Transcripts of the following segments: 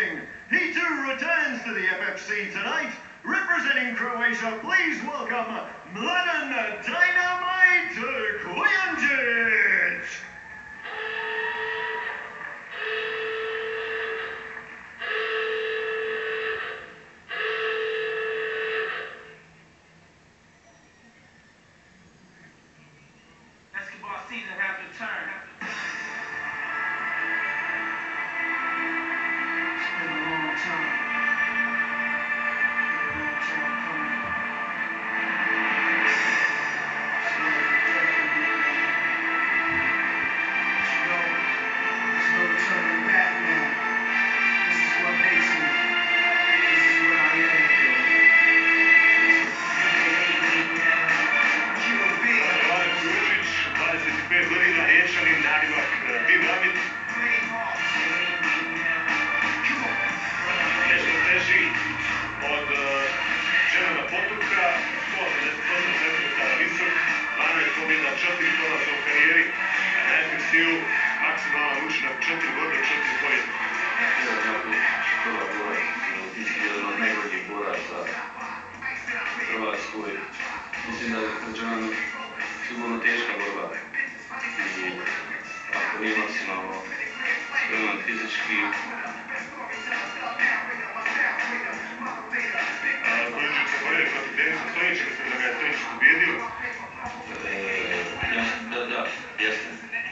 He too returns to the FFC tonight. Representing Croatia, please welcome Mladen Dynamite Kujundžić. Basketball season has returned. It's been a long time. Maksimalan učinak 4 godine, 4 pobjede. Prva borac, ti si jedan od najboljih boraca u Hrvatskoj. Mislim da je Džanan sigurno teška borba. I ako nije maksimalno spreman fizički. Kujundžić se borio protiv Denisa Stojića, mislim da ga je Stojić pobjedio. Da, jeste.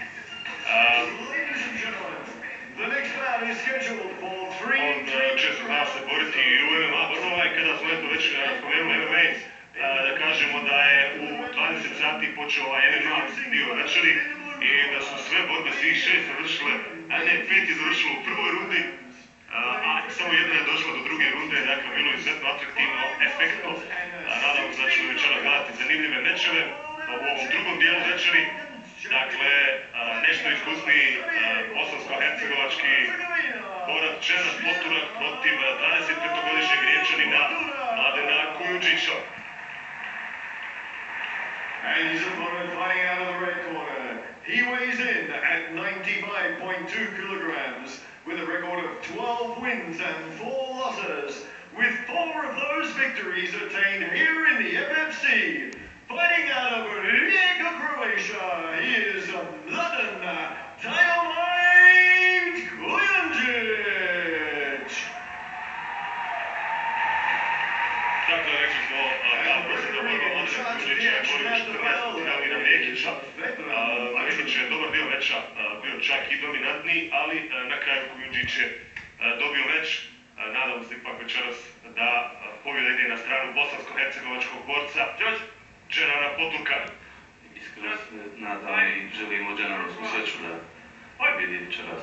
On često zna se boriti i u MMA borbama i kada smo eto već spomenuli MMA, da kažemo da je u 20 sati počeo ovaj MMA dio večeri i da su sve borbe, svih 6 završile, a ne 5 je završilo u prvoj rundi, a samo jedna je došla do druge runde, dakle bilo izuzetno atraktivno, efektno. Nadamo se da ćemo večera gledati zanimljive mečeve u ovom drugom dijelu večeri. Dakle, nešto iskusniji bosansko-hercegovački borac Dženan Poturak protiv 25-godišnjeg Riječanina Mladena Kujundžića. And his opponent fighting out of the red corner. He weighs in at 95.2 kilograms with a record of 12 wins and 4 losses, with 4 of those victories attained here in the FFC. Fighting out of Rijeka, Croatia, he is Mladen Dynamite Kujundžić. Dakle, rekli smo kao posljedna borba Mladena Kujundžića je borio 14. Galina Mekića. Mekić je dobar dio meča bio čak i dominantniji, ali na kraju Kujundžić je dobio meč. Nadamo se ipak večeras da pobjeda ide na stranu bosansko-hercegovačkog borca Dženana Poturka. Iskreno se nadam i želimo Dženanu svu sreću da pobjedi večeras.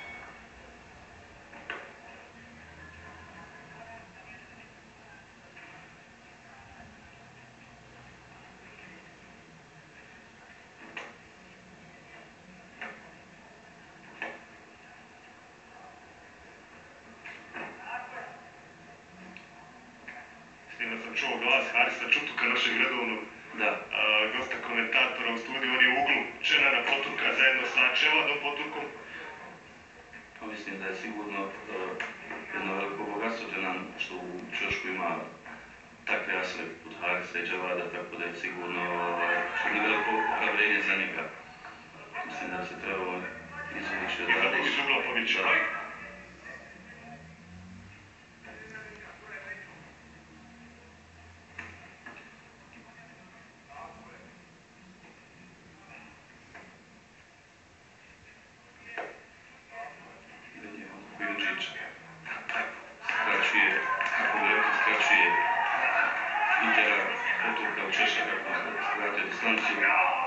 Stigla sam čuo glas Harisa Čutuka, našeg redovnog gosta komentatora u studiju. On je u uglu Dženana Poturka zajedno sa Čevladom Poturkom. Mislim da je sigurno jedno veliko bogatstvo Dženan što u Češku ima takve asove pod Harisa i Čevlada, tako da je sigurno veliko ohrabrenje za njega. Mislim da se trebalo izvući od rada iz ugla povića. Kujundžić skraćuje, kako bi rekli, skraćuje Intera Poturka u Češa kako skratio distanciju.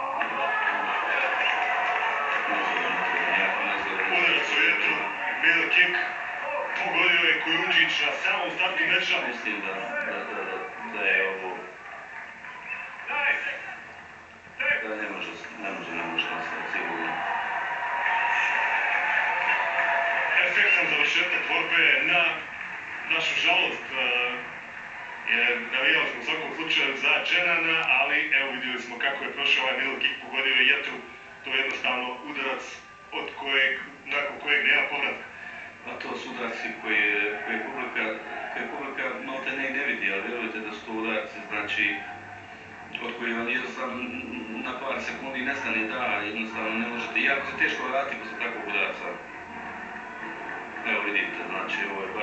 Udarac u jetru, middle kick, pogodio je Kujundžić na samom startu meča. Mislim da je ovo... Da ne može nastaviti sigurno. Efektan završetak borbe na našu žalost, jer navijali smo u svakom slučaju za Dženana, ali evo vidjeli smo kako je prošao ovaj middle kick, pogodio je jetru. To je jednostavno udarac nakon kojeg nema povratka. A to su udarci koji znači, od koje vam jednostavno na par sekundi nestane da, jednostavno ne možete, jako se teško vratiti posle takvog udarca. Evo vidite, znači ovo je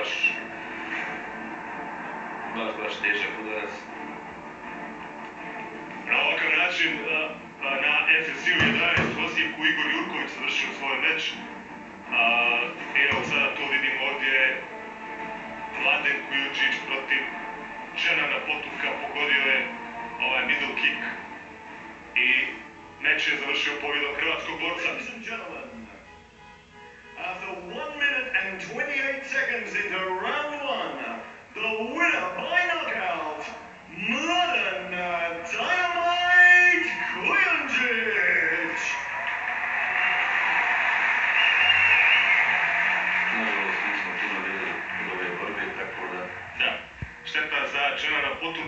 baš težak udarac. Na ovakav način na FSU 11 u Osijeku Igor Jurković završio svoj meč. Evo sada tu vidimo ovdje Mladen Kujundžić protiv Dženana Potuka, pogodio je ovaj middle kick i meč je završio pobjedom hrvatskog borca. Ladies and gentlemen, after 1 minute and 28 seconds into round 1, the winner by knockout, Mladen Dynamite Kujundžić. Nažalost, nismo puno vidjeli od ove borbe, tako da... Da, šteta za Dženana Potuka.